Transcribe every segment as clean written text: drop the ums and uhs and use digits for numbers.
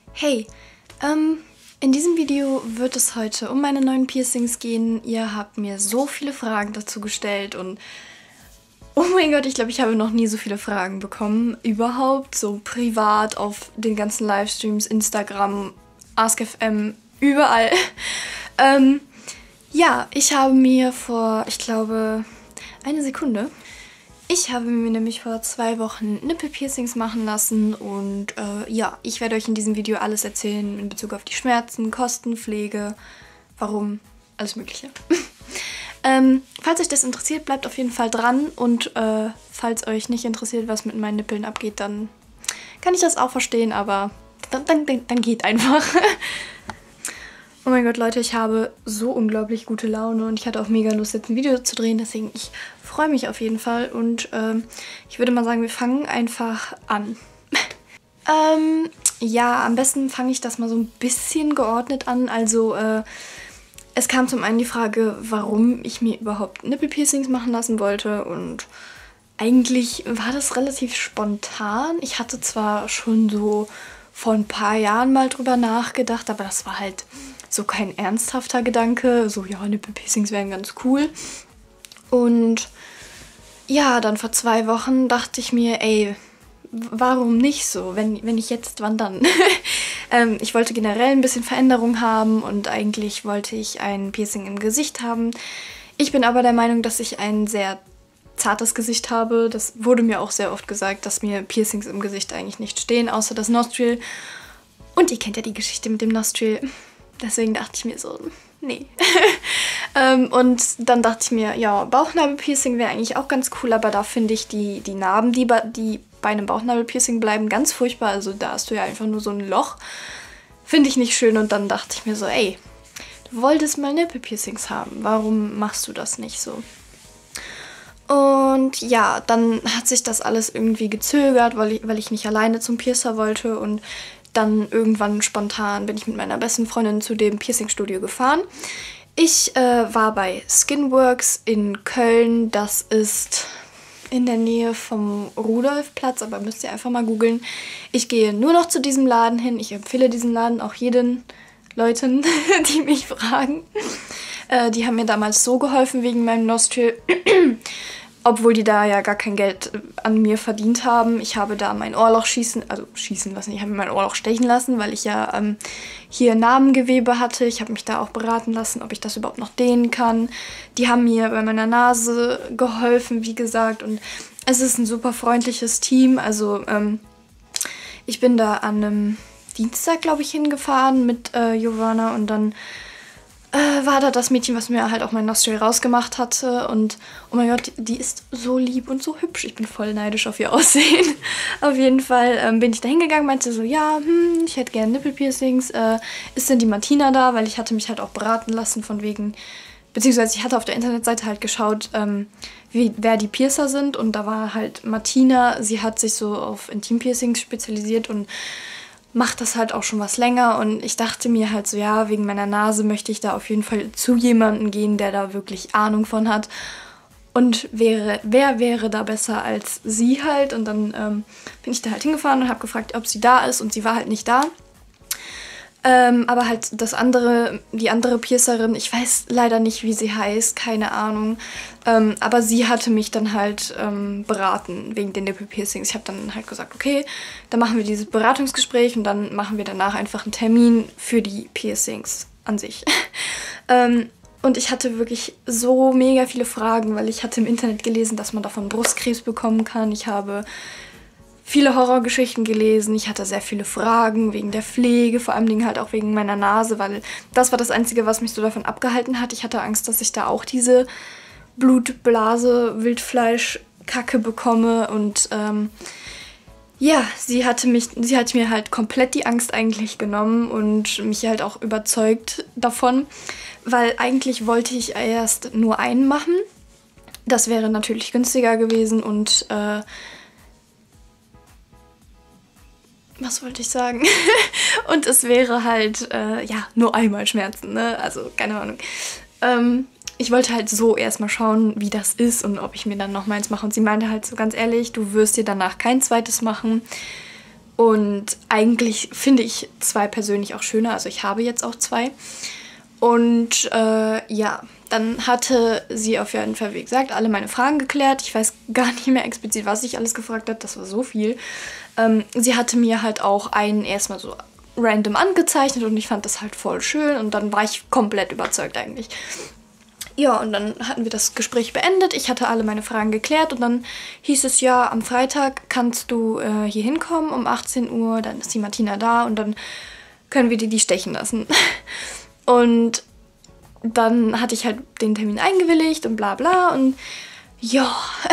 Hey, in diesem Video wird es heute um meine neuen Piercings gehen. Ihr habt mir so viele Fragen dazu gestellt und oh mein Gott, ich glaube, ich habe noch nie so viele Fragen bekommen. Überhaupt, so privat auf den ganzen Livestreams, Instagram, AskFM, überall. Ja, ich habe mir vor, ich glaube, eine Sekunde. Ich habe mir nämlich vor 2 Wochen Nippelpiercings machen lassen und ja, ich werde euch in diesem Video alles erzählen in Bezug auf die Schmerzen, Kosten, Pflege, warum, alles mögliche. Falls euch das interessiert, bleibt auf jeden Fall dran und falls euch nicht interessiert, was mit meinen Nippeln abgeht, dann kann ich das auch verstehen, aber dann geht einfach. Oh mein Gott, Leute, ich habe so unglaublich gute Laune und ich hatte auch mega Lust, jetzt ein Video zu drehen, deswegen ich freue mich auf jeden Fall und ich würde mal sagen, wir fangen einfach an. Ja, am besten fange ich das mal so ein bisschen geordnet an, also es kam zum einen die Frage, warum ich mir überhaupt Nippelpiercings machen lassen wollte und eigentlich war das relativ spontan. Ich hatte zwar schon so vor ein paar Jahren mal drüber nachgedacht, aber das war halt so kein ernsthafter Gedanke. So, ja, Nippelpiercings wären ganz cool. Und ja, dann vor 2 Wochen dachte ich mir, ey, warum nicht so? Wenn ich jetzt, wann dann? Ich wollte generell ein bisschen Veränderung haben und eigentlich wollte ich ein Piercing im Gesicht haben. Ich bin aber der Meinung, dass ich ein sehr zartes Gesicht habe. Das wurde mir auch sehr oft gesagt, dass mir Piercings im Gesicht eigentlich nicht stehen, außer das Nostril. Und ihr kennt ja die Geschichte mit dem Nostril. Deswegen dachte ich mir so, nee. Und dann dachte ich mir, ja, Bauchnabelpiercing wäre eigentlich auch ganz cool, aber da finde ich die Narben, die bei einem Bauchnabelpiercing bleiben, ganz furchtbar. Also da hast du ja einfach nur so ein Loch. Finde ich nicht schön. Und dann dachte ich mir so, ey, du wolltest mal Nippelpiercings haben. Warum machst du das nicht so? Und ja, dann hat sich das alles irgendwie gezögert, weil ich nicht alleine zum Piercer wollte. Und dann irgendwann spontan bin ich mit meiner besten Freundin zu dem Piercingstudio gefahren. Ich war bei Skinworks in Köln. Das ist in der Nähe vom Rudolfplatz, aber müsst ihr einfach mal googeln. Ich gehe nur noch zu diesem Laden hin. Ich empfehle diesen Laden auch jeden Leuten, die mich fragen. Die haben mir damals so geholfen wegen meinem Nostril, obwohl die da ja gar kein Geld an mir verdient haben. Ich habe da mein Ohrloch schießen lassen. Ich habe mir mein Ohrloch stechen lassen, weil ich ja hier Narbengewebe hatte. Ich habe mich da auch beraten lassen, ob ich das überhaupt noch dehnen kann. Die haben mir bei meiner Nase geholfen, wie gesagt. Und es ist ein super freundliches Team. Also ich bin da an einem Dienstag, glaube ich, hingefahren mit Giovanna und dann war da das Mädchen, was mir halt auch mein Nostril rausgemacht hatte und oh mein Gott, die ist so lieb und so hübsch. Ich bin voll neidisch auf ihr Aussehen. Auf jeden Fall bin ich da hingegangen, meinte so, ja, ich hätte gerne Nippelpiercings. Ist denn die Martina da? Weil ich hatte mich halt auch beraten lassen von wegen, beziehungsweise ich hatte auf der Internetseite halt geschaut, wer die Piercer sind und da war halt Martina. Sie hat sich so auf Intimpiercings spezialisiert und macht das halt auch schon was länger und ich dachte mir halt so, ja, wegen meiner Nase möchte ich da auf jeden Fall zu jemandem gehen, der da wirklich Ahnung von hat und wer wäre da besser als sie halt und dann bin ich da halt hingefahren und habe gefragt, ob sie da ist und sie war halt nicht da. Aber halt die andere Piercerin, ich weiß leider nicht, wie sie heißt, keine Ahnung. Aber sie hatte mich dann halt beraten wegen den Nippelpiercings. Ich habe dann halt gesagt, okay, dann machen wir dieses Beratungsgespräch und dann machen wir danach einfach einen Termin für die Piercings an sich. Und ich hatte wirklich so mega viele Fragen, weil ich hatte im Internet gelesen, dass man davon Brustkrebs bekommen kann. Ich habe viele Horrorgeschichten gelesen. Ich hatte sehr viele Fragen wegen der Pflege, vor allem halt auch wegen meiner Nase, weil das war das Einzige, was mich so davon abgehalten hat. Ich hatte Angst, dass ich da auch diese Blutblase, Wildfleisch-Kacke bekomme und ja, sie hat mir halt komplett die Angst eigentlich genommen und mich halt auch überzeugt davon, weil eigentlich wollte ich erst nur einen machen. Das wäre natürlich günstiger gewesen und was wollte ich sagen? Und es wäre halt, ja, nur einmal Schmerzen, ne? Also, keine Ahnung. Ich wollte halt so erstmal schauen, wie das ist und ob ich mir dann noch meins mache. Und sie meinte halt so ganz ehrlich, du wirst dir danach kein zweites machen. Und eigentlich finde ich 2 persönlich auch schöner. Also ich habe jetzt auch 2. Und ja, dann hatte sie auf jeden Fall, wie gesagt, alle meine Fragen geklärt. Ich weiß gar nicht mehr explizit, was ich alles gefragt habe. Das war so viel. Sie hatte mir halt auch einen erstmal so random angezeichnet und ich fand das halt voll schön. Und dann war ich komplett überzeugt eigentlich. Ja, und dann hatten wir das Gespräch beendet. Ich hatte alle meine Fragen geklärt und dann hieß es, ja, am Freitag kannst du hier hinkommen um 18 Uhr. Dann ist die Martina da und dann können wir dir die stechen lassen. Und dann hatte ich halt den Termin eingewilligt und bla bla. Und ja,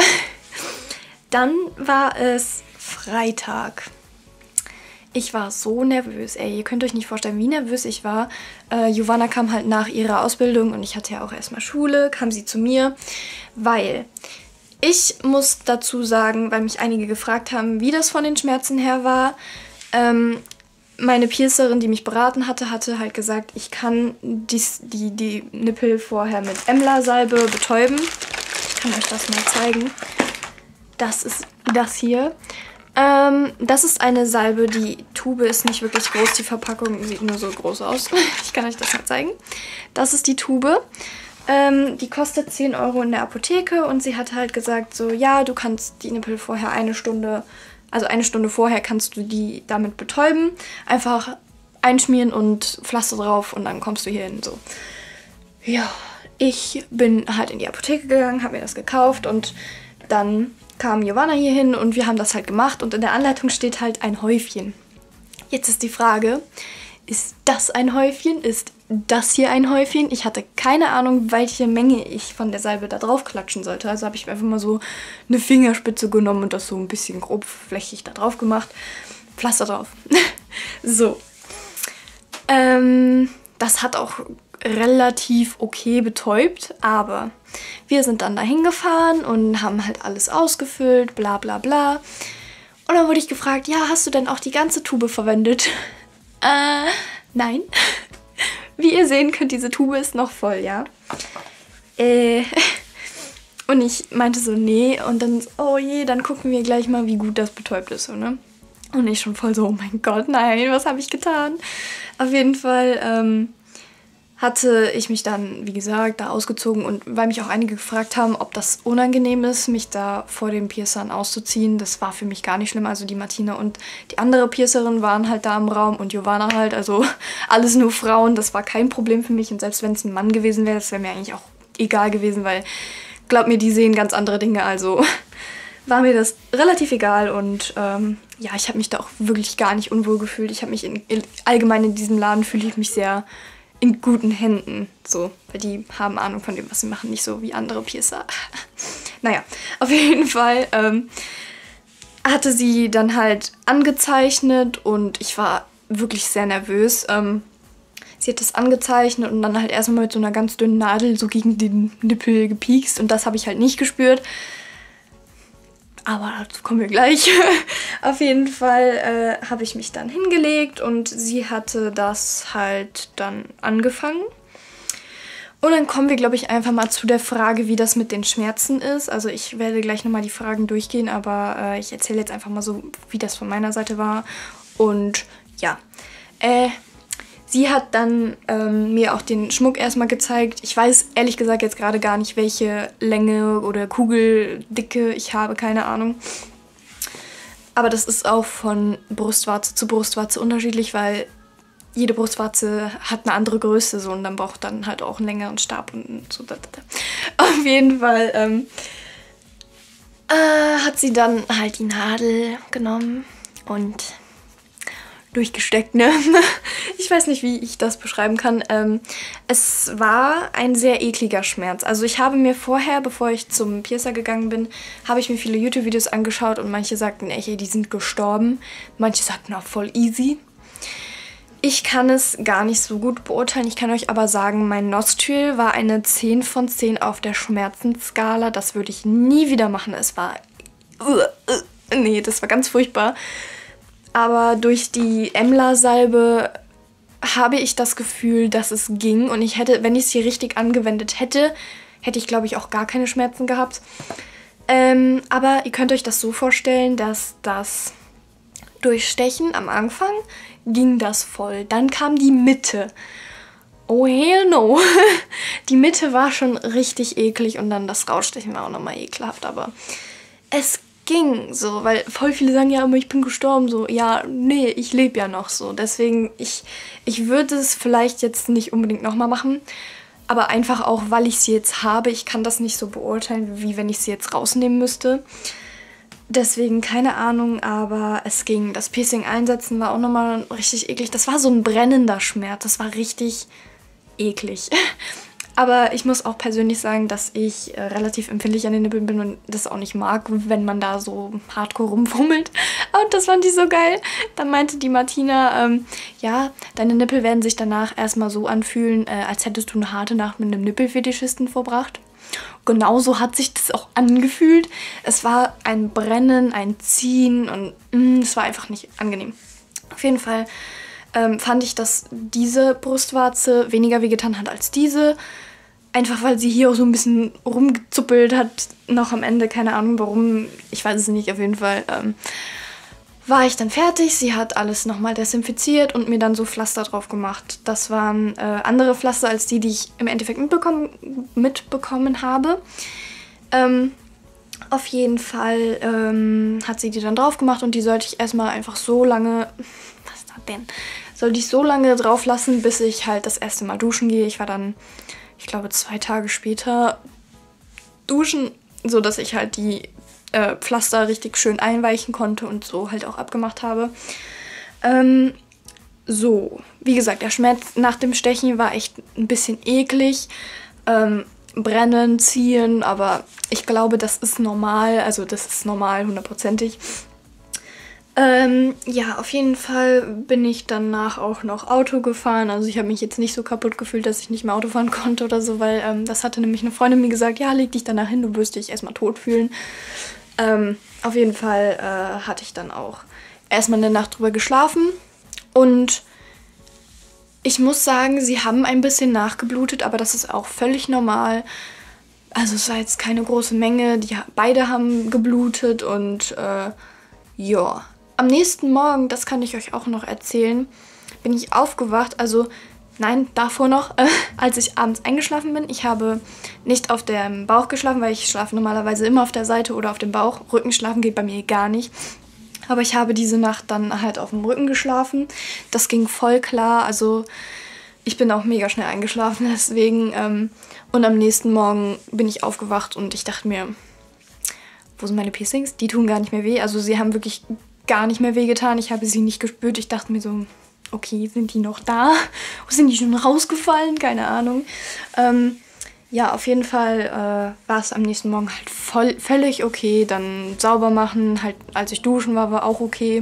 dann war es Freitag. Ich war so nervös, ey. Ihr könnt euch nicht vorstellen, wie nervös ich war. Giovanna kam halt nach ihrer Ausbildung und ich hatte ja auch erstmal Schule, kam sie zu mir, weil ich muss dazu sagen, weil mich einige gefragt haben, wie das von den Schmerzen her war. Meine Piercerin, die mich beraten hatte, hatte halt gesagt, ich kann die Nippel vorher mit Emla-Salbe betäuben. Ich kann euch das mal zeigen. Das ist das hier. Das ist eine Salbe, die Tube ist nicht wirklich groß, die Verpackung sieht nur so groß aus. Ich kann euch das mal zeigen. Das ist die Tube. Die kostet 10 € in der Apotheke und sie hat halt gesagt so, ja, du kannst die Nippel vorher eine Stunde vorher kannst du die damit betäuben. Einfach einschmieren und Pflaster drauf und dann kommst du hier hin. So. Ja, ich bin halt in die Apotheke gegangen, habe mir das gekauft und dann kam Giovanna hier hin und wir haben das halt gemacht und in der Anleitung steht halt ein Häufchen. Jetzt ist die Frage, ist das ein Häufchen? Ist das hier ein Häufchen? Ich hatte keine Ahnung, welche Menge ich von der Salbe da drauf klatschen sollte. Also habe ich einfach mal so eine Fingerspitze genommen und das so ein bisschen grobflächig da drauf gemacht. Pflaster drauf. So. Das hat auch relativ okay betäubt, aber wir sind dann dahin gefahren und haben halt alles ausgefüllt, bla bla bla. Und dann wurde ich gefragt, ja, hast du denn auch die ganze Tube verwendet? Nein. Wie ihr sehen könnt, diese Tube ist noch voll, ja. Und ich meinte so, nee. Und dann, oh je, dann gucken wir gleich mal, wie gut das betäubt ist, so, ne? Und ich schon voll so, oh mein Gott, nein, was habe ich getan? Auf jeden Fall, hatte ich mich dann, wie gesagt, da ausgezogen und weil mich auch einige gefragt haben, ob das unangenehm ist, mich da vor den Piercern auszuziehen, das war für mich gar nicht schlimm. Also die Martina und die andere Piercerin waren halt da im Raum und Giovanna halt, also alles nur Frauen, das war kein Problem für mich und selbst wenn es ein Mann gewesen wäre, das wäre mir eigentlich auch egal gewesen, weil, glaub mir, die sehen ganz andere Dinge, also war mir das relativ egal und ja, ich habe mich da auch wirklich gar nicht unwohl gefühlt. Ich habe mich allgemein in diesem Laden fühle ich mich sehr in guten Händen, so, weil die haben Ahnung von dem, was sie machen, nicht so wie andere Piercer. Naja, auf jeden Fall hatte sie dann halt angezeichnet und ich war wirklich sehr nervös. Sie hat das angezeichnet und dann halt erstmal mit so einer ganz dünnen Nadel so gegen den Nippel gepiekst und das habe ich halt nicht gespürt. Aber dazu kommen wir gleich. Auf jeden Fall habe ich mich dann hingelegt und sie hatte das halt dann angefangen. Und dann kommen wir, glaube ich, einfach mal zu der Frage, wie das mit den Schmerzen ist. Also ich werde gleich nochmal die Fragen durchgehen, aber ich erzähle jetzt einfach mal so, wie das von meiner Seite war. Und ja, sie hat dann mir auch den Schmuck erstmal gezeigt. Ich weiß ehrlich gesagt jetzt gerade gar nicht, welche Länge oder Kugeldicke ich habe, keine Ahnung. Aber das ist auch von Brustwarze zu Brustwarze unterschiedlich, weil jede Brustwarze hat eine andere Größe so und dann braucht dann halt auch einen längeren Stab und so. Auf jeden Fall hat sie dann halt die Nadel genommen und durchgesteckt, ne? Ich weiß nicht, wie ich das beschreiben kann. Es war ein sehr ekliger Schmerz. Also ich habe mir vorher, bevor ich zum Piercer gegangen bin, habe ich mir viele YouTube-Videos angeschaut und manche sagten, ey, die sind gestorben. Manche sagten auch voll easy. Ich kann es gar nicht so gut beurteilen. Ich kann euch aber sagen, mein Nostril war eine 10 von 10 auf der Schmerzensskala. Das würde ich nie wieder machen. Es war... Nee, das war ganz furchtbar. Aber durch die Emla-Salbe habe ich das Gefühl, dass es ging. Und ich hätte, wenn ich es hier richtig angewendet hätte, hätte ich, glaube ich, auch gar keine Schmerzen gehabt. Aber ihr könnt euch das so vorstellen, dass das Durch Stechen am Anfang ging das voll. Dann kam die Mitte. Oh hell no. Die Mitte war schon richtig eklig und dann das Rausstechen war auch nochmal ekelhaft, aber es ging so, weil voll viele sagen ja immer, ich bin gestorben, so, ja, nee, ich lebe ja noch so. Deswegen, ich würde es vielleicht jetzt nicht unbedingt nochmal machen, aber einfach auch, weil ich sie jetzt habe. Ich kann das nicht so beurteilen, wie wenn ich sie jetzt rausnehmen müsste. Deswegen keine Ahnung, aber es ging. Das Piercing einsetzen war auch nochmal richtig eklig. Das war so ein brennender Schmerz, das war richtig eklig. Aber ich muss auch persönlich sagen, dass ich relativ empfindlich an den Nippeln bin und das auch nicht mag, wenn man da so hardcore rumfummelt. Und das fand ich so geil. Dann meinte die Martina, ja, deine Nippel werden sich danach erstmal so anfühlen, als hättest du eine harte Nacht mit einem Nippelfetischisten verbracht. Genauso hat sich das auch angefühlt. Es war ein Brennen, ein Ziehen und es war einfach nicht angenehm. Auf jeden Fall fand ich, dass diese Brustwarze weniger wehgetan hat als diese. Einfach weil sie hier auch so ein bisschen rumgezuppelt hat, noch am Ende, keine Ahnung warum, ich weiß es nicht, auf jeden Fall war ich dann fertig. Sie hat alles nochmal desinfiziert und mir dann so Pflaster drauf gemacht. Das waren andere Pflaster als die ich im Endeffekt mitbekommen habe. Auf jeden Fall hat sie die dann drauf gemacht und die sollte ich erstmal einfach so lange, was ist das denn? Sollte ich so lange drauf lassen, bis ich halt das erste Mal duschen gehe. Ich war dann, ich glaube, 2 Tage später duschen, sodass ich halt die Pflaster richtig schön einweichen konnte und so halt auch abgemacht habe. So, wie gesagt, der Schmerz nach dem Stechen war echt ein bisschen eklig. Brennen, ziehen, aber ich glaube, das ist normal. Also das ist normal, 100%ig. Ja, auf jeden Fall bin ich danach auch noch Auto gefahren. Also ich habe mich jetzt nicht so kaputt gefühlt, dass ich nicht mehr Auto fahren konnte oder so, weil das hatte nämlich eine Freundin mir gesagt, ja, leg dich danach hin, du wirst dich erstmal tot fühlen. Auf jeden Fall hatte ich dann auch erstmal eine Nacht drüber geschlafen und ich muss sagen, sie haben ein bisschen nachgeblutet, aber das ist auch völlig normal. Also es war jetzt keine große Menge, beide haben geblutet und ja. Am nächsten Morgen, das kann ich euch auch noch erzählen, bin ich aufgewacht, also nein, davor noch, als ich abends eingeschlafen bin. Ich habe nicht auf dem Bauch geschlafen, weil ich schlafe normalerweise immer auf der Seite oder auf dem Bauch. Rückenschlafen geht bei mir gar nicht. Aber ich habe diese Nacht dann halt auf dem Rücken geschlafen. Das ging voll klar, also ich bin auch mega schnell eingeschlafen, deswegen. Und am nächsten Morgen bin ich aufgewacht und ich dachte mir, wo sind meine Piercings? Die tun gar nicht mehr weh. Also sie haben wirklich gar nicht mehr wehgetan. Ich habe sie nicht gespürt. Ich dachte mir so, okay, sind die noch da? Sind die schon rausgefallen? Keine Ahnung. Ja, auf jeden Fall war es am nächsten Morgen halt völlig okay. Dann sauber machen, halt als ich duschen war auch okay.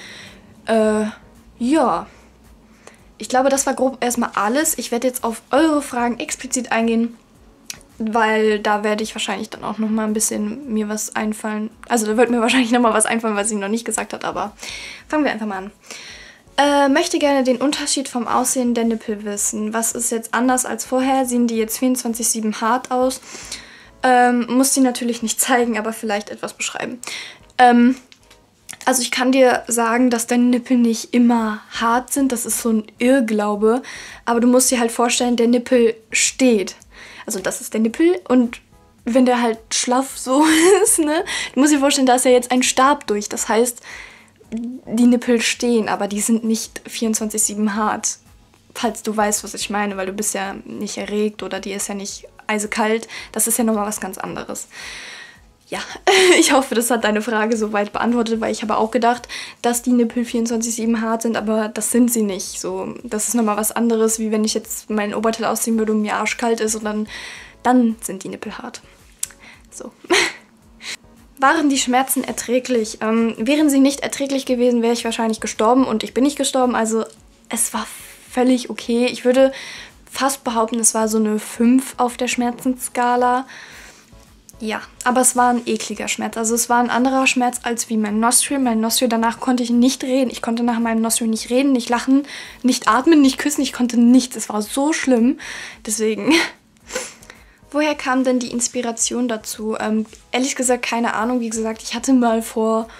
Ja, ich glaube, das war grob erstmal alles. Ich werde jetzt auf eure Fragen explizit eingehen, weil da werde ich wahrscheinlich dann auch nochmal ein bisschen mir was einfallen. Also da wird mir wahrscheinlich nochmal was einfallen, was sie noch nicht gesagt hat, aber fangen wir einfach mal an. Möchte gerne den Unterschied vom Aussehen der Nippel wissen. Was ist jetzt anders als vorher? Sehen die jetzt 24/7 hart aus? Muss die natürlich nicht zeigen, aber vielleicht etwas beschreiben. Also ich kann dir sagen, dass deine Nippel nicht immer hart sind. Das ist so ein Irrglaube. Aber du musst dir halt vorstellen, der Nippel steht. Also das ist der Nippel und wenn der halt schlaff so ist, ne? Du musst dir vorstellen, da ist ja jetzt ein Stab durch. Das heißt, die Nippel stehen, aber die sind nicht 24/7 hart. Falls du weißt, was ich meine, weil du bist ja nicht erregt oder die ist ja nicht eisekalt. Das ist ja nochmal was ganz anderes. Ja, ich hoffe, das hat deine Frage soweit beantwortet, weil ich habe auch gedacht, dass die Nippel 24/7 hart sind, aber das sind sie nicht. So, das ist nochmal was anderes, wie wenn ich jetzt mein Oberteil ausziehen würde und mir arschkalt ist und dann sind die Nippel hart. So. Waren die Schmerzen erträglich? Wären sie nicht erträglich gewesen, wäre ich wahrscheinlich gestorben und ich bin nicht gestorben, also es war völlig okay. Ich würde fast behaupten, es war so eine 5 auf der Schmerzensskala. Ja, aber es war ein ekliger Schmerz. Also es war ein anderer Schmerz als wie mein Nostril. Mein Nostril, danach konnte ich nicht reden. Ich konnte nach meinem Nostril nicht reden, nicht lachen, nicht atmen, nicht küssen. Ich konnte nichts. Es war so schlimm. Deswegen, woher kam denn die Inspiration dazu? Ehrlich gesagt, keine Ahnung. Wie gesagt, ich hatte mal vor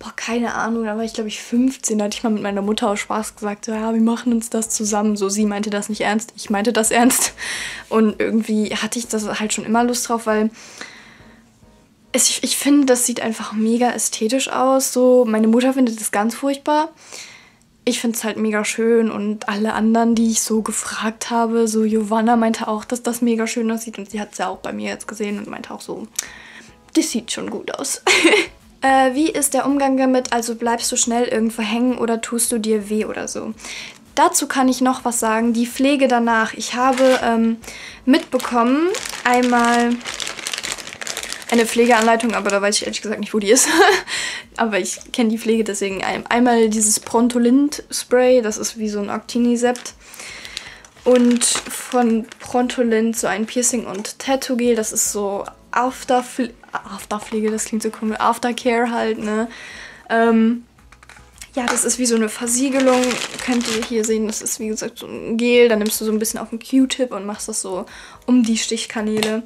boah, keine Ahnung, da war ich glaube ich 15, da hatte ich mal mit meiner Mutter aus Spaß gesagt, so, ja, wir machen uns das zusammen. So, sie meinte das nicht ernst, ich meinte das ernst. Und irgendwie hatte ich das halt schon immer Lust drauf, weil ich finde, das sieht einfach mega ästhetisch aus. So, meine Mutter findet das ganz furchtbar. Ich finde es halt mega schön und alle anderen, die ich so gefragt habe, so Giovanna meinte auch, dass das mega schön aussieht und sie hat es ja auch bei mir jetzt gesehen und meinte auch so, das sieht schon gut aus. Wie ist der Umgang damit? Also bleibst du schnell irgendwo hängen oder tust du dir weh oder so? Dazu kann ich noch was sagen, die Pflege danach. Ich habe mitbekommen, einmal eine Pflegeanleitung, aber da weiß ich ehrlich gesagt nicht, wo die ist. Aber ich kenne die Pflege, deswegen einmal dieses Prontolint-Spray, das ist wie so ein Actinisept. Und von Prontolint so ein Piercing- und Tattoo-Gel, das ist so Afterpflege, das klingt so komisch, Aftercare halt, ne. Ja, das ist wie so eine Versiegelung, könnt ihr hier sehen, das ist wie gesagt so ein Gel, dann nimmst du so ein bisschen auf den Q-Tip und machst das so um die Stichkanäle.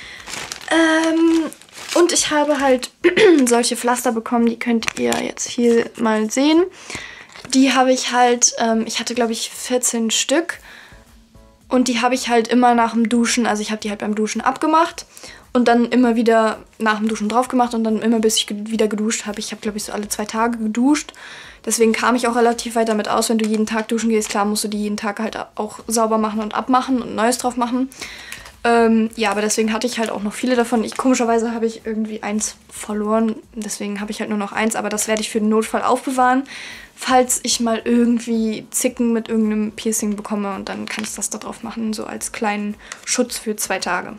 Und ich habe halt solche Pflaster bekommen, die könnt ihr jetzt hier mal sehen. Die habe ich halt, ich hatte glaube ich 14 Stück und die habe ich halt immer nach dem Duschen, also ich habe die halt beim Duschen abgemacht und dann immer wieder nach dem Duschen drauf gemacht und dann immer bis ich wieder geduscht habe. Ich habe glaube ich so alle 2 Tage geduscht. Deswegen kam ich auch relativ weit damit aus, wenn du jeden Tag duschen gehst. Klar musst du die jeden Tag halt auch sauber machen und abmachen und Neues drauf machen. Ja, aber deswegen hatte ich halt auch noch viele davon. Komischerweise habe ich irgendwie eins verloren, deswegen habe ich halt nur noch eins, aber das werde ich für den Notfall aufbewahren, falls ich mal irgendwie Zicken mit irgendeinem Piercing bekomme und dann kann ich das da drauf machen, so als kleinen Schutz für 2 Tage.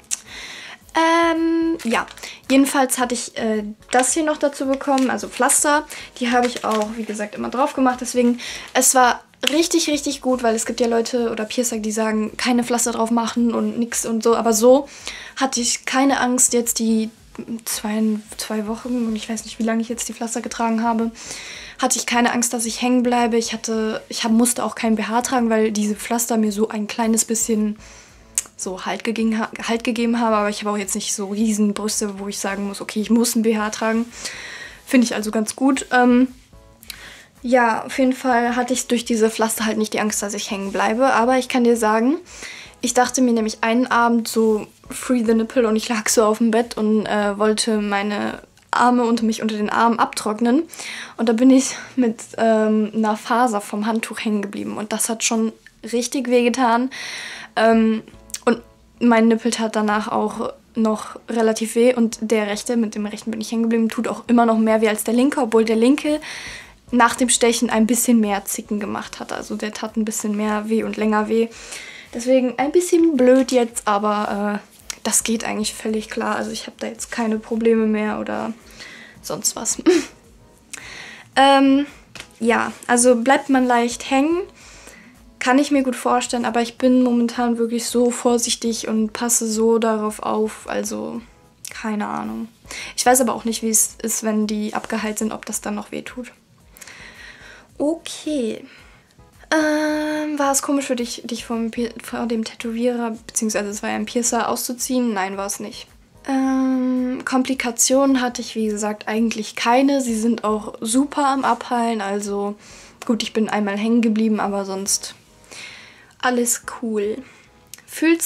Ja, jedenfalls hatte ich das hier noch dazu bekommen, also Pflaster. Die habe ich auch, wie gesagt, immer drauf gemacht, deswegen, es war richtig, richtig gut, weil es gibt ja Leute oder Piercer, die sagen, keine Pflaster drauf machen und nix und so. Aber so hatte ich keine Angst jetzt die 2 Wochen, und ich weiß nicht, wie lange ich jetzt die Pflaster getragen habe, hatte ich keine Angst, dass ich hängen bleibe. Ich musste auch kein BH tragen, weil diese Pflaster mir so ein kleines bisschen so Halt gegeben haben. Aber ich habe auch jetzt nicht so riesen Brüste, wo ich sagen muss, okay, ich muss ein BH tragen. Finde ich also ganz gut. Ja, auf jeden Fall hatte ich durch diese Pflaster halt nicht die Angst, dass ich hängen bleibe. Aber ich kann dir sagen, ich dachte mir nämlich einen Abend so free the nipple und ich lag so auf dem Bett und wollte meine Arme mich unter den Armen abtrocknen. Und da bin ich mit einer Faser vom Handtuch hängen geblieben. Und das hat schon richtig wehgetan. Und mein Nippel tat danach auch noch relativ weh. Und der rechte, mit dem rechten bin ich hängen geblieben, tut auch immer noch mehr weh als der linke, obwohl der linke nach dem Stechen ein bisschen mehr Zicken gemacht hat. Also der tat ein bisschen mehr weh und länger weh. Deswegen ein bisschen blöd jetzt, aber das geht eigentlich völlig klar. Also ich habe da jetzt keine Probleme mehr oder sonst was. Ja, also bleibt man leicht hängen, kann ich mir gut vorstellen, aber ich bin momentan wirklich so vorsichtig und passe so darauf auf, also keine Ahnung. Ich weiß aber auch nicht, wie es ist, wenn die abgeheilt sind, ob das dann noch weh tut. Okay. War es komisch für dich vor dem Tätowierer, beziehungsweise es war ja ein Piercer, auszuziehen? Nein, war es nicht. Komplikationen hatte ich, wie gesagt, eigentlich keine. Sie sind auch super am Abheilen, also gut, ich bin einmal hängen geblieben, aber sonst alles cool. Fühlen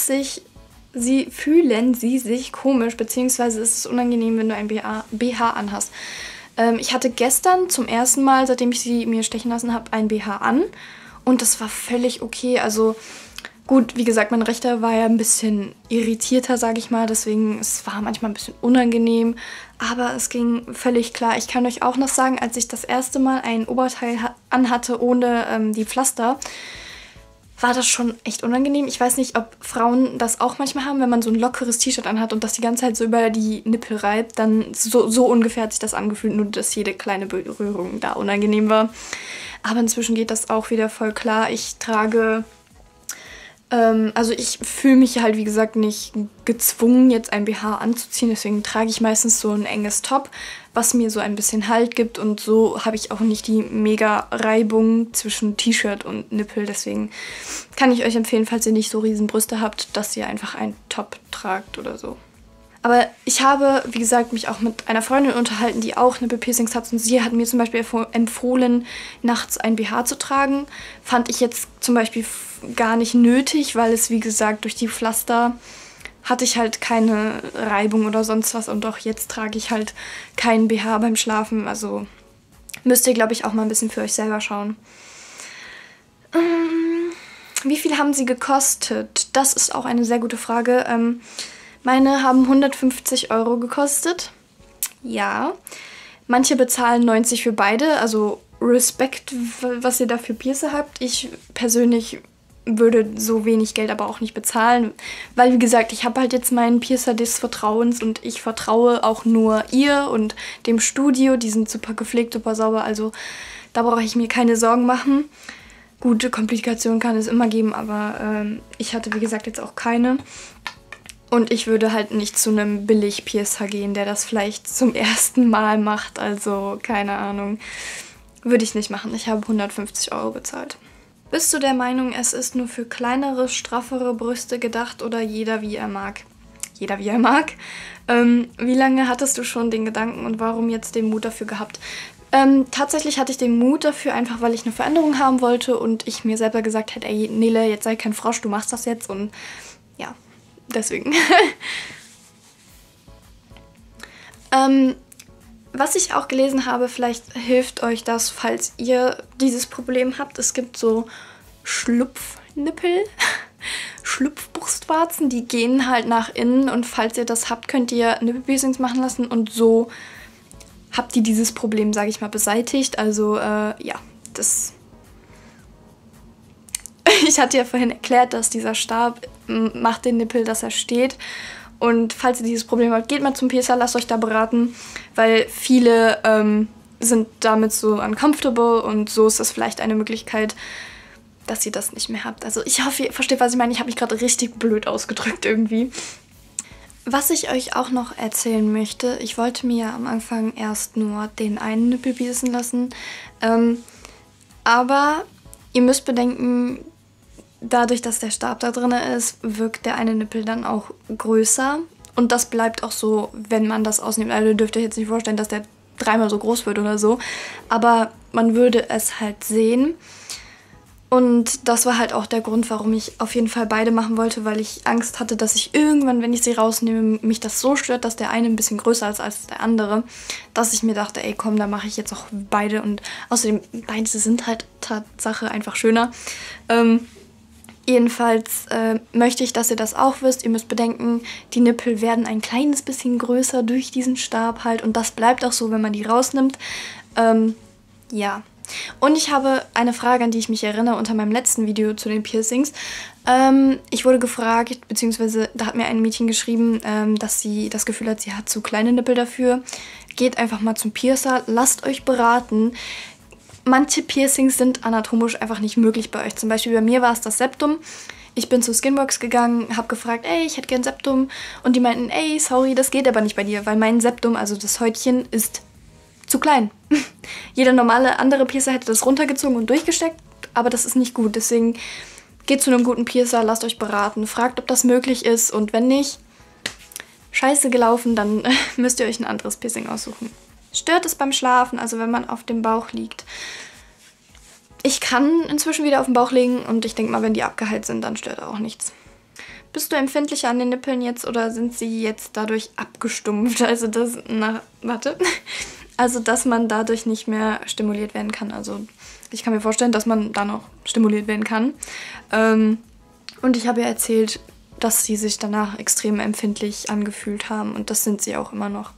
sie sich komisch, beziehungsweise ist es unangenehm, wenn du ein BH anhast? Ich hatte gestern zum ersten Mal, seitdem ich sie mir stechen lassen habe, ein BH an. Und das war völlig okay. Also gut, wie gesagt, mein rechter war ja ein bisschen irritierter, sage ich mal. Deswegen, es war manchmal ein bisschen unangenehm. Aber es ging völlig klar. Ich kann euch auch noch sagen, als ich das erste Mal ein Oberteil anhatte ohne die Pflaster, war das schon echt unangenehm. Ich weiß nicht, ob Frauen das auch manchmal haben, wenn man so ein lockeres T-Shirt anhat und das die ganze Zeit so über die Nippel reibt, dann so ungefähr hat sich das angefühlt, nur dass jede kleine Berührung da unangenehm war. Aber inzwischen geht das auch wieder voll klar. Ich trage, also ich fühle mich halt, wie gesagt, nicht gezwungen, jetzt ein BH anzuziehen. Deswegen trage ich meistens so ein enges Top, was mir so ein bisschen Halt gibt. Und so habe ich auch nicht die mega Reibung zwischen T-Shirt und Nippel. Deswegen kann ich euch empfehlen, falls ihr nicht so riesen Brüste habt, dass ihr einfach ein Top tragt oder so. Aber ich habe, wie gesagt, mich auch mit einer Freundin unterhalten, die auch Nippelpiercings hat. Und sie hat mir zum Beispiel empfohlen, nachts ein BH zu tragen. Fand ich jetzt zum Beispiel gar nicht nötig, weil es, wie gesagt, durch die Pflaster hatte ich halt keine Reibung oder sonst was. Und auch jetzt trage ich halt keinen BH beim Schlafen. Also müsst ihr, glaube ich, auch mal ein bisschen für euch selber schauen. Wie viel haben sie gekostet? Das ist auch eine sehr gute Frage. Meine haben 150 € gekostet. Ja. Manche bezahlen 90 für beide. Also Respekt, was ihr da für Piercer habt. Ich persönlich würde so wenig Geld aber auch nicht bezahlen. Weil, wie gesagt, ich habe halt jetzt meinen Piercer des Vertrauens und ich vertraue auch nur ihr und dem Studio. Die sind super gepflegt, super sauber. Also da brauche ich mir keine Sorgen machen. Gute Komplikationen kann es immer geben, aber ich hatte, wie gesagt, jetzt auch keine. Und ich würde halt nicht zu einem Billig-Piercer gehen, der das vielleicht zum ersten Mal macht. Also, keine Ahnung. Würde ich nicht machen. Ich habe 150 € bezahlt. Bist du der Meinung, es ist nur für kleinere, straffere Brüste gedacht oder jeder wie er mag? Jeder wie er mag. Wie lange hattest du schon den Gedanken und warum jetzt den Mut dafür gehabt? Tatsächlich hatte ich den Mut dafür, einfach weil ich eine Veränderung haben wollte und ich mir selber gesagt hätte, ey Nele, jetzt sei kein Frosch, du machst das jetzt und ja, deswegen. Was ich auch gelesen habe, vielleicht hilft euch das, falls ihr dieses Problem habt. Es gibt so Schlupfnippel, Schlupfbrustwarzen, die gehen halt nach innen und falls ihr das habt, könnt ihr Nippelpiercings machen lassen und so habt ihr dieses Problem, sage ich mal, beseitigt. Also ja, das... Ich hatte ja vorhin erklärt, dass dieser Stab macht den Nippel, dass er steht. Und falls ihr dieses Problem habt, geht mal zum Piercer, lasst euch da beraten, weil viele sind damit so uncomfortable und so ist das vielleicht eine Möglichkeit, dass ihr das nicht mehr habt. Also ich hoffe, ihr versteht, was ich meine. Ich habe mich gerade richtig blöd ausgedrückt irgendwie. Was ich euch auch noch erzählen möchte, ich wollte mir ja am Anfang erst nur den einen Nippel piercen lassen, aber ihr müsst bedenken, dadurch, dass der Stab da drin ist, wirkt der eine Nippel dann auch größer. Und das bleibt auch so, wenn man das ausnimmt. Also ihr dürft euch jetzt nicht vorstellen, dass der dreimal so groß wird oder so. Aber man würde es halt sehen. Und das war halt auch der Grund, warum ich auf jeden Fall beide machen wollte, weil ich Angst hatte, dass ich irgendwann, wenn ich sie rausnehme, mich das so stört, dass der eine ein bisschen größer ist als der andere, dass ich mir dachte, ey komm, da mache ich jetzt auch beide. Und außerdem, beide sind halt Tatsache einfach schöner. Jedenfalls möchte ich, dass ihr das auch wisst. Ihr müsst bedenken, die Nippel werden ein kleines bisschen größer durch diesen Stab halt. Und das bleibt auch so, wenn man die rausnimmt. Ja. Und ich habe eine Frage, an die ich mich erinnere unter meinem letzten Video zu den Piercings. Ich wurde gefragt, beziehungsweise da hat mir ein Mädchen geschrieben, dass sie das Gefühl hat, sie hat zu kleine Nippel dafür. Geht einfach mal zum Piercer, lasst euch beraten. Manche Piercings sind anatomisch einfach nicht möglich bei euch. Zum Beispiel bei mir war es das Septum. Ich bin zu Skinworks gegangen, habe gefragt, ey, ich hätte gern Septum. Und die meinten, ey, sorry, das geht aber nicht bei dir, weil mein Septum, also das Häutchen, ist zu klein. Jeder normale andere Piercer hätte das runtergezogen und durchgesteckt, aber das ist nicht gut. Deswegen geht zu einem guten Piercer, lasst euch beraten, fragt, ob das möglich ist. Und wenn nicht, scheiße gelaufen, dann müsst ihr euch ein anderes Piercing aussuchen. Stört es beim Schlafen, also wenn man auf dem Bauch liegt? Ich kann inzwischen wieder auf den Bauch legen und ich denke mal, wenn die abgeheilt sind, dann stört auch nichts. Bist du empfindlicher an den Nippeln jetzt oder sind sie jetzt dadurch abgestumpft? Also Also dass man dadurch nicht mehr stimuliert werden kann. Also ich kann mir vorstellen, dass man da noch stimuliert werden kann. Und ich habe ja erzählt, dass sie sich danach extrem empfindlich angefühlt haben und das sind sie auch immer noch.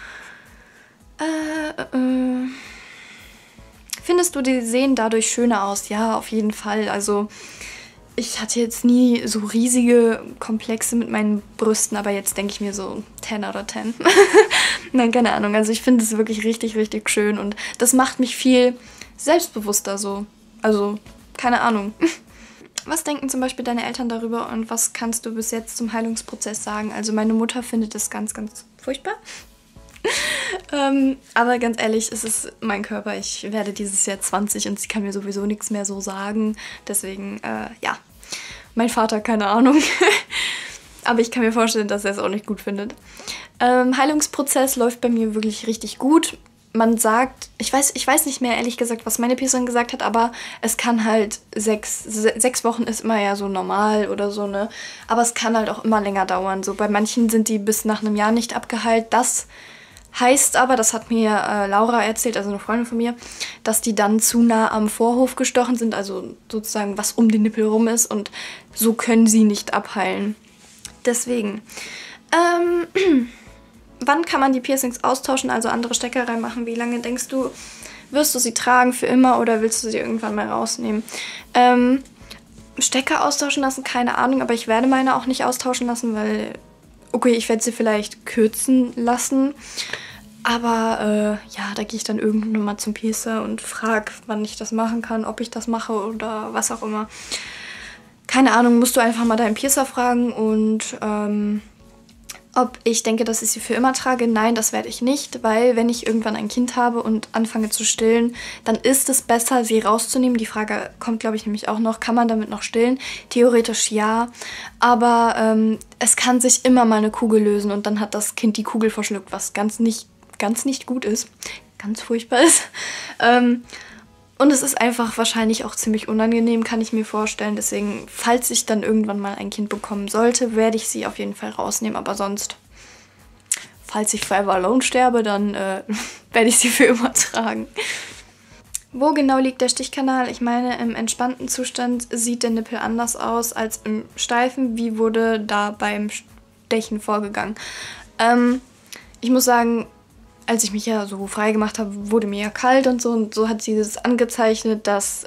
Findest du, die sehen dadurch schöner aus? Ja, auf jeden Fall. Also ich hatte jetzt nie so riesige Komplexe mit meinen Brüsten, aber jetzt denke ich mir so 10 out of 10. Nein, keine Ahnung. Also ich finde es wirklich richtig, richtig schön und das macht mich viel selbstbewusster so. Also, keine Ahnung. Was denken zum Beispiel deine Eltern darüber und was kannst du bis jetzt zum Heilungsprozess sagen? Also meine Mutter findet das ganz, ganz furchtbar. Aber ganz ehrlich, es ist mein Körper. Ich werde dieses Jahr 20 und sie kann mir sowieso nichts mehr so sagen. Deswegen, ja. Mein Vater, keine Ahnung. Aber ich kann mir vorstellen, dass er es auch nicht gut findet. Heilungsprozess läuft bei mir wirklich richtig gut. Man sagt, ich weiß nicht mehr ehrlich gesagt, was meine Piercerin gesagt hat, aber es kann halt 6 Wochen ist immer ja so normal oder so, ne? Aber es kann halt auch immer länger dauern. So bei manchen sind die bis nach einem Jahr nicht abgeheilt. Das heißt aber, das hat mir Laura erzählt, also eine Freundin von mir, dass die dann zu nah am Vorhof gestochen sind, also sozusagen was um den Nippel rum ist und so können sie nicht abheilen. Deswegen. Wann kann man die Piercings austauschen, also andere Stecker reinmachen? Wie lange denkst du, wirst du sie tragen für immer oder willst du sie irgendwann mal rausnehmen? Stecker austauschen lassen, keine Ahnung, aber ich werde meine auch nicht austauschen lassen, weil, okay, ich werde sie vielleicht kürzen lassen, aber ja, da gehe ich dann irgendwann mal zum Piercer und frage, wann ich das machen kann, ob ich das mache oder was auch immer. Keine Ahnung, musst du einfach mal deinen Piercer fragen und ob ich denke, dass ich sie für immer trage. Nein, das werde ich nicht, weil wenn ich irgendwann ein Kind habe und anfange zu stillen, dann ist es besser, sie rauszunehmen. Die Frage kommt, glaube ich, nämlich auch noch, kann man damit noch stillen? Theoretisch ja, aber es kann sich immer mal eine Kugel lösen und dann hat das Kind die Kugel verschluckt, was ganz nicht gut ist, ganz furchtbar ist. Und es ist einfach wahrscheinlich auch ziemlich unangenehm, kann ich mir vorstellen. Deswegen, falls ich dann irgendwann mal ein Kind bekommen sollte, werde ich sie auf jeden Fall rausnehmen. Aber sonst, falls ich forever alone sterbe, dann werde ich sie für immer tragen. Wo genau liegt der Stichkanal? Ich meine, im entspannten Zustand sieht der Nippel anders aus als im steifen. Wie wurde da beim Stechen vorgegangen? Ich muss sagen, als ich mich ja so frei gemacht habe, wurde mir ja kalt und so hat sie das angezeichnet, dass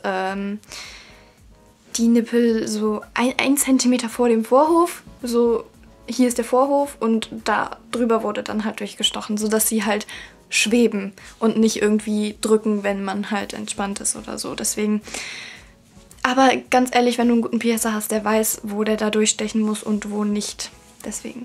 die Nippel so 1 Zentimeter vor dem Vorhof, so hier ist der Vorhof und da drüber wurde dann halt durchgestochen, sodass sie halt schweben und nicht irgendwie drücken, wenn man halt entspannt ist oder so. Deswegen, aber ganz ehrlich, wenn du einen guten Piercer hast, der weiß, wo der da durchstechen muss und wo nicht. Deswegen.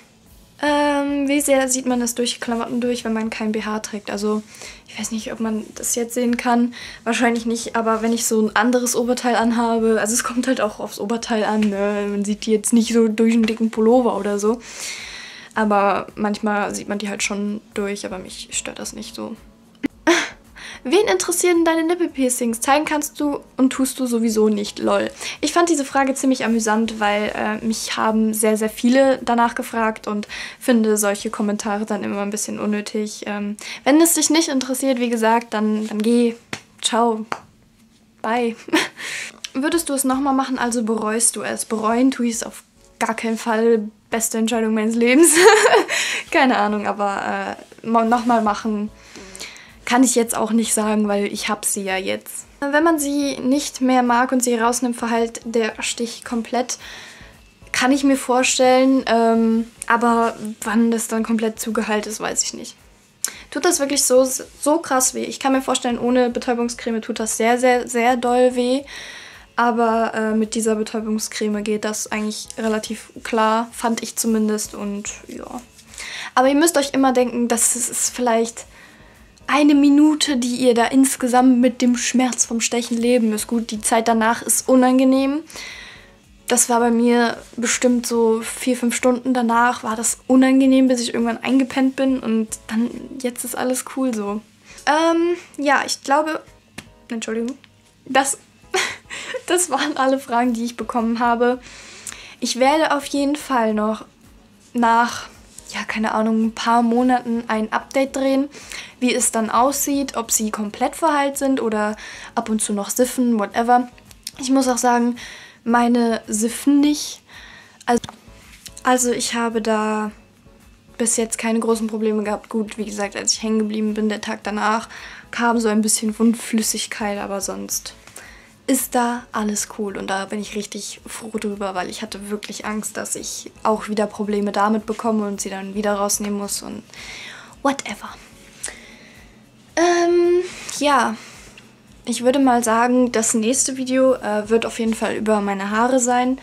Wie sehr sieht man das durch Klamotten durch, wenn man kein BH trägt? Also, ich weiß nicht, ob man das jetzt sehen kann. Wahrscheinlich nicht, aber wenn ich so ein anderes Oberteil anhabe, also es kommt halt auch aufs Oberteil an, ne? Man sieht die jetzt nicht so durch einen dicken Pullover oder so. Aber manchmal sieht man die halt schon durch, aber mich stört das nicht so. Wen interessieren deine Nippelpiercings? Zeigen kannst du und tust du sowieso nicht, lol. Ich fand diese Frage ziemlich amüsant, weil mich haben sehr, sehr viele danach gefragt und finde solche Kommentare dann immer ein bisschen unnötig. Wenn es dich nicht interessiert, wie gesagt, dann geh. Ciao. Bye. Würdest du es nochmal machen, also bereust du es? Bereuen tue ich es auf gar keinen Fall. Beste Entscheidung meines Lebens. Keine Ahnung, aber nochmal machen kann ich jetzt auch nicht sagen, weil ich habe sie ja jetzt. Wenn man sie nicht mehr mag und sie rausnimmt, verheilt der Stich komplett. Kann ich mir vorstellen, aber wann das dann komplett zugeheilt ist, weiß ich nicht. Tut das wirklich so krass weh? Ich kann mir vorstellen, ohne Betäubungscreme tut das sehr, sehr, sehr doll weh. Aber mit dieser Betäubungscreme geht das eigentlich relativ klar, fand ich zumindest. Und ja. Aber ihr müsst euch immer denken, dass es vielleicht 1 Minute, die ihr da insgesamt mit dem Schmerz vom Stechen leben müsst. Gut, die Zeit danach ist unangenehm. Das war bei mir bestimmt so 4-5 Stunden danach war das unangenehm, bis ich irgendwann eingepennt bin und dann, jetzt ist alles cool so. Ja, ich glaube, Entschuldigung, das waren alle Fragen, die ich bekommen habe. Ich werde auf jeden Fall noch nach, ja, keine Ahnung, ein paar Monaten ein Update drehen, wie es dann aussieht, ob sie komplett verheilt sind oder ab und zu noch siffen, whatever. Ich muss auch sagen, meine siffen nicht. Also ich habe da bis jetzt keine großen Probleme gehabt. Gut, wie gesagt, als ich hängen geblieben bin, der Tag danach, kam so ein bisschen Wundflüssigkeit, aber sonst ist da alles cool und da bin ich richtig froh drüber, weil ich hatte wirklich Angst, dass ich auch wieder Probleme damit bekomme und sie dann wieder rausnehmen muss und whatever. Ja, ich würde mal sagen, das nächste Video wird auf jeden Fall über meine Haare sein.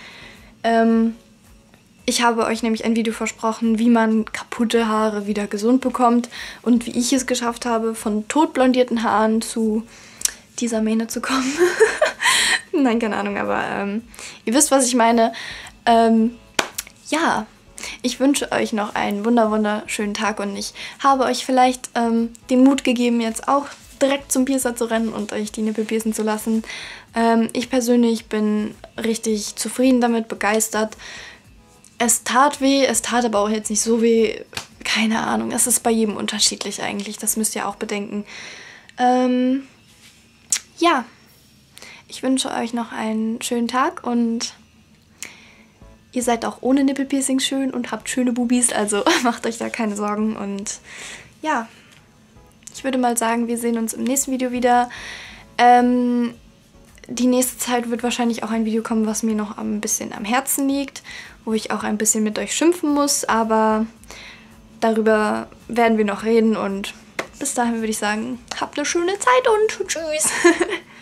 Ich habe euch nämlich ein Video versprochen, wie man kaputte Haare wieder gesund bekommt und wie ich es geschafft habe, von totblondierten Haaren zu dieser Mähne zu kommen. Nein, keine Ahnung, aber ihr wisst, was ich meine. ja, ich wünsche euch noch einen wunderschönen Tag und ich habe euch vielleicht den Mut gegeben, jetzt auch direkt zum Piercer zu rennen und euch die Nippel piercen zu lassen. Ich persönlich bin richtig zufrieden damit, begeistert. Es tat weh, es tat aber auch jetzt nicht so weh. Keine Ahnung, es ist bei jedem unterschiedlich eigentlich, das müsst ihr auch bedenken. Ja, ich wünsche euch noch einen schönen Tag und ihr seid auch ohne Nippelpiercing schön und habt schöne Bubis, also macht euch da keine Sorgen. Und ja, ich würde mal sagen, wir sehen uns im nächsten Video wieder. Die nächste Zeit wird wahrscheinlich auch ein Video kommen, was mir noch ein bisschen am Herzen liegt, wo ich auch ein bisschen mit euch schimpfen muss, aber darüber werden wir noch reden und bis dahin würde ich sagen, habt eine schöne Zeit und tschüss!